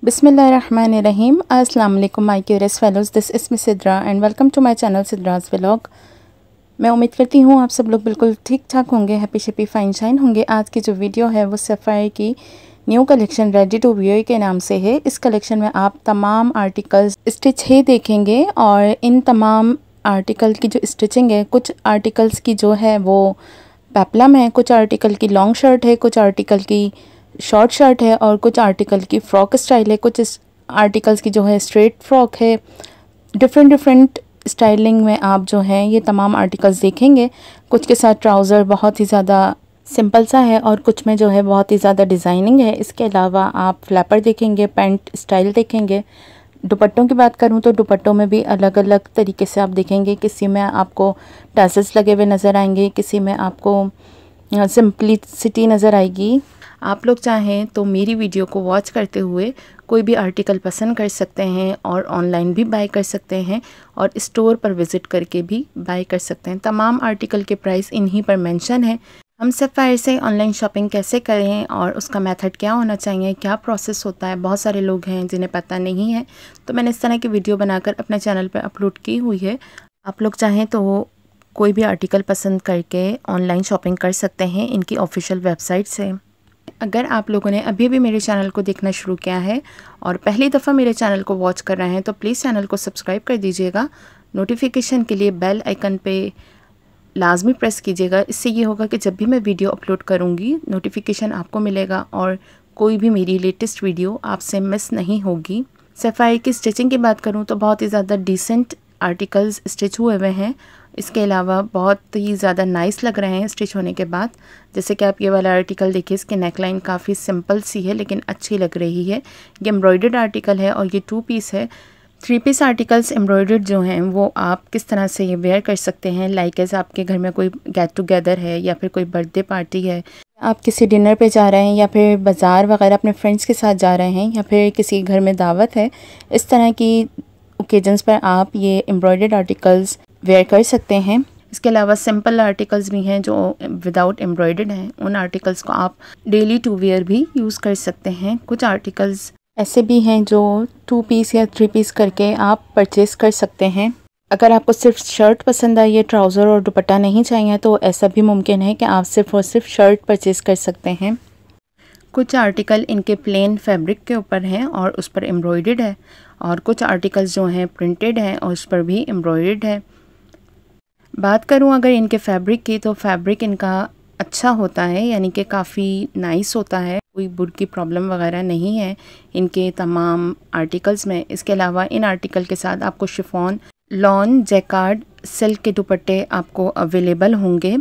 बिस्मिल्लाहिर्रहमानिर्रहीम। अस्सलाम वालेकुम my curious fellows, this is miss Sidra and welcome to my channel Sidra's vlog. मैं उम्मीद करती हूँ आप सब लोग बिल्कुल ठीक ठाक होंगे, हैप्पी शिप्पी फाइन शाइन होंगे। आज की जो वीडियो है वो सफ़ायर की new collection ready to wear के नाम से है। इस कलेक्शन में आप तमाम आर्टिकल्स स्टिच है देखेंगे और इन तमाम आर्टिकल की जो स्टिचिंग है, कुछ आर्टिकल्स की जो है वो पेप्लम है, कुछ आर्टिकल की लॉन्ग शर्ट है, कुछ आर्टिकल की शॉर्ट शर्ट है और कुछ आर्टिकल की फ़्रॉक स्टाइल है, कुछ इस आर्टिकल्स की जो है स्ट्रेट फ्रॉक है। डिफरेंट स्टाइलिंग में आप जो है ये तमाम आर्टिकल्स देखेंगे। कुछ के साथ ट्राउज़र बहुत ही ज़्यादा सिंपल सा है और कुछ में जो है बहुत ही ज़्यादा डिज़ाइनिंग है। इसके अलावा आप फ्लैपर देखेंगे, पैंट स्टाइल देखेंगे। दुपट्टों की बात करूं तो दुपट्टों में भी अलग अलग तरीके से आप देखेंगे। किसी में आपको टैसल्स लगे हुए नज़र आएंगे, किसी में आपको सिंपलिसिटी नज़र आएगी। आप लोग चाहें तो मेरी वीडियो को वॉच करते हुए कोई भी आर्टिकल पसंद कर सकते हैं और ऑनलाइन भी बाय कर सकते हैं और स्टोर पर विज़िट करके भी बाय कर सकते हैं। तमाम आर्टिकल के प्राइस इन्हीं पर मेंशन है। हम सफ़ायर से ऑनलाइन शॉपिंग कैसे करें और उसका मेथड क्या होना चाहिए, क्या प्रोसेस होता है, बहुत सारे लोग हैं जिन्हें पता नहीं है, तो मैंने इस तरह की वीडियो बनाकर अपने चैनल पर अपलोड की हुई है। आप लोग चाहें तो कोई भी आर्टिकल पसंद करके ऑनलाइन शॉपिंग कर सकते हैं इनकी ऑफिशियल वेबसाइट से। अगर आप लोगों ने अभी भी मेरे चैनल को देखना शुरू किया है और पहली दफ़ा मेरे चैनल को वॉच कर रहे हैं तो प्लीज़ चैनल को सब्सक्राइब कर दीजिएगा। नोटिफिकेशन के लिए बेल आइकन पे लाजमी प्रेस कीजिएगा। इससे ये होगा कि जब भी मैं वीडियो अपलोड करूँगी नोटिफिकेशन आपको मिलेगा और कोई भी मेरी लेटेस्ट वीडियो आपसे मिस नहीं होगी। सफ़ायर की स्टिचिंग की बात करूँ तो बहुत ही ज़्यादा डिसेंट आर्टिकल्स स्टिच हुए हुए हैं। इसके अलावा बहुत ही ज़्यादा नाइस लग रहे हैं स्टिच होने के बाद। जैसे कि आप ये वाला आर्टिकल देखिए, इसकी नेकलाइन काफ़ी सिंपल सी है लेकिन अच्छी लग रही है। ये एम्ब्रॉयडर्ड आर्टिकल है और ये 2 पीस है। 3 पीस आर्टिकल्स एम्ब्रॉयडर्ड जो हैं वो आप किस तरह से ये वेयर कर सकते हैं। लाइक एज आपके घर में कोई गेट टुगेदर है या फिर कोई बर्थडे पार्टी है, आप किसी डिनर पे जा रहे हैं या फिर बाज़ार वगैरह अपने फ्रेंड्स के साथ जा रहे हैं या फिर किसी घर में दावत है, इस तरह की ओकेजन्स पर आप ये एम्ब्रॉयडर्ड आर्टिकल्स वेयर कर सकते हैं। इसके अलावा सिंपल आर्टिकल्स भी हैं जो विदाउट एम्ब्रॉयडर्ड हैं। उन आर्टिकल्स को आप डेली टू वेयर भी यूज़ कर सकते हैं। कुछ आर्टिकल्स ऐसे भी हैं जो 2 पीस या 3 पीस करके आप परचेज़ कर सकते हैं। अगर आपको सिर्फ शर्ट पसंद आई है, ट्राउज़र और दुपट्टा नहीं चाहिए, तो ऐसा भी मुमकिन है कि आप सिर्फ और सिर्फ शर्ट परचेज़ कर सकते हैं। कुछ आर्टिकल इनके प्लेन फैब्रिक के ऊपर हैं और उस पर एम्ब्रॉयडर्ड है और कुछ आर्टिकल्स जो हैं प्रिंटेड हैं और उस पर भी एम्ब्रॉयडर्ड है। बात करूं अगर इनके फैब्रिक की तो फैब्रिक इनका अच्छा होता है, यानी कि काफ़ी नाइस होता है। कोई बुर की प्रॉब्लम वगैरह नहीं है इनके तमाम आर्टिकल्स में। इसके अलावा इन आर्टिकल के साथ आपको शिफॉन, लॉन, जैकार्ड, सिल्क के दुपट्टे आपको अवेलेबल होंगे।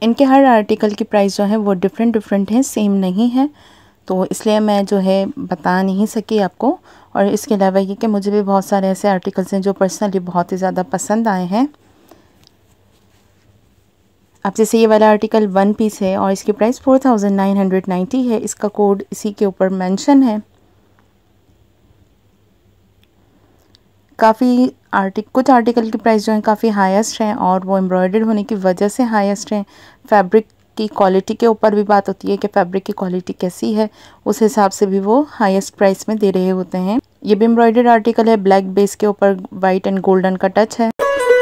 इनके हर आर्टिकल की प्राइस जो है वो डिफरेंट है, सेम नहीं है, तो इसलिए मैं जो है बता नहीं सकी आपको। और इसके अलावा ये कि मुझे भी बहुत सारे ऐसे आर्टिकल्स हैं जो पर्सनली बहुत ही ज़्यादा पसंद आए हैं। अब जैसे ये वाला आर्टिकल 1 पीस है और इसकी प्राइस 4990 है। इसका कोड इसी के ऊपर मेंशन है। कुछ आर्टिकल की प्राइस जो है काफ़ी हाईएस्ट हैं और वो एम्ब्रॉयडर्ड होने की वजह से हाईएस्ट हैं। फैब्रिक की क्वालिटी के ऊपर भी बात होती है कि फैब्रिक की क्वालिटी कैसी है, उस हिसाब से भी वो हाईएस्ट प्राइस में दे रहे होते हैं। ये भी एम्ब्रॉयडर्ड आर्टिकल है, ब्लैक बेस के ऊपर वाइट एंड गोल्डन का टच है।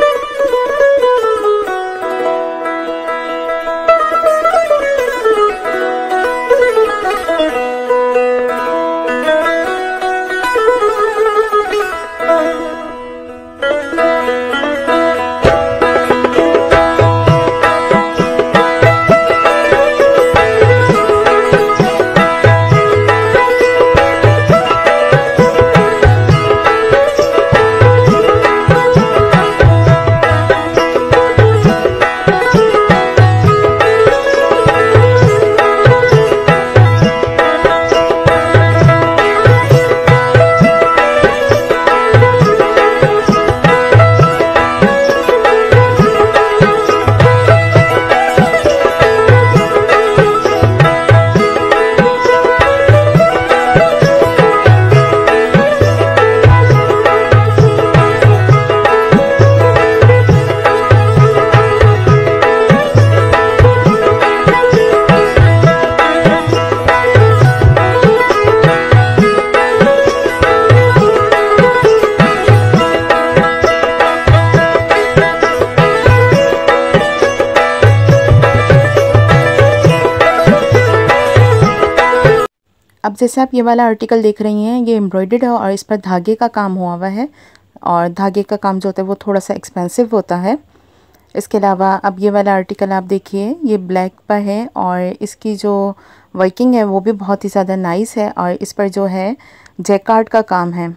अब जैसे आप ये वाला आर्टिकल देख रही हैं, ये एम्ब्रॉयडर्ड है और इस पर धागे का काम हुआ है और धागे का काम जो होता है वो थोड़ा सा एक्सपेंसिव होता है। इसके अलावा अब ये वाला आर्टिकल आप देखिए, ये ब्लैक पर है और इसकी जो वर्किंग है वो भी बहुत ही ज़्यादा नाइस है और इस पर जो है जैकार्ड का काम है।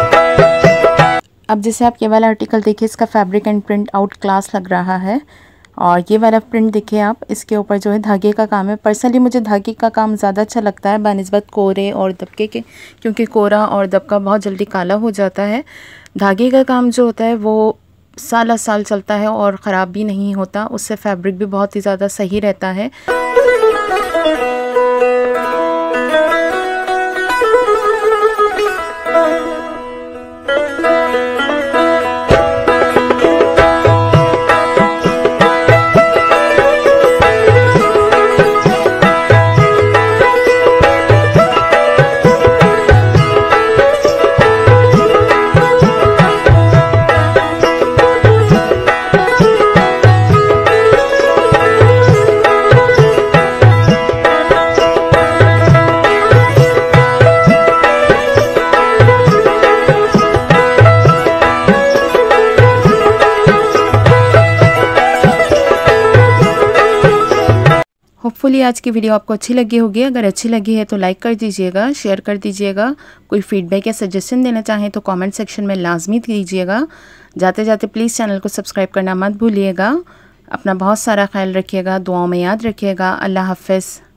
अब जैसे आप ये वाला आर्टिकल देखिए, इसका fabric and print out class लग रहा है और ये वाला प्रिंट देखिए आप, इसके ऊपर जो है धागे का काम है। पर्सनली मुझे धागे का काम ज़्यादा अच्छा लगता है बनिस्बत कोरे और दबके के, क्योंकि कोरा और दबका बहुत जल्दी काला हो जाता है। धागे का काम जो होता है वो साल साल चलता है और ख़राब भी नहीं होता, उससे फैब्रिक भी बहुत ही ज़्यादा सही रहता है। होपफुली आज की वीडियो आपको अच्छी लगी होगी। अगर अच्छी लगी है तो लाइक कर दीजिएगा, शेयर कर दीजिएगा। कोई फीडबैक या सजेशन देना चाहें तो कमेंट सेक्शन में लाजमी दीजिएगा। जाते जाते प्लीज़ चैनल को सब्सक्राइब करना मत भूलिएगा। अपना बहुत सारा ख्याल रखिएगा, दुआओं में याद रखिएगा। अल्लाह हाफ़िज़।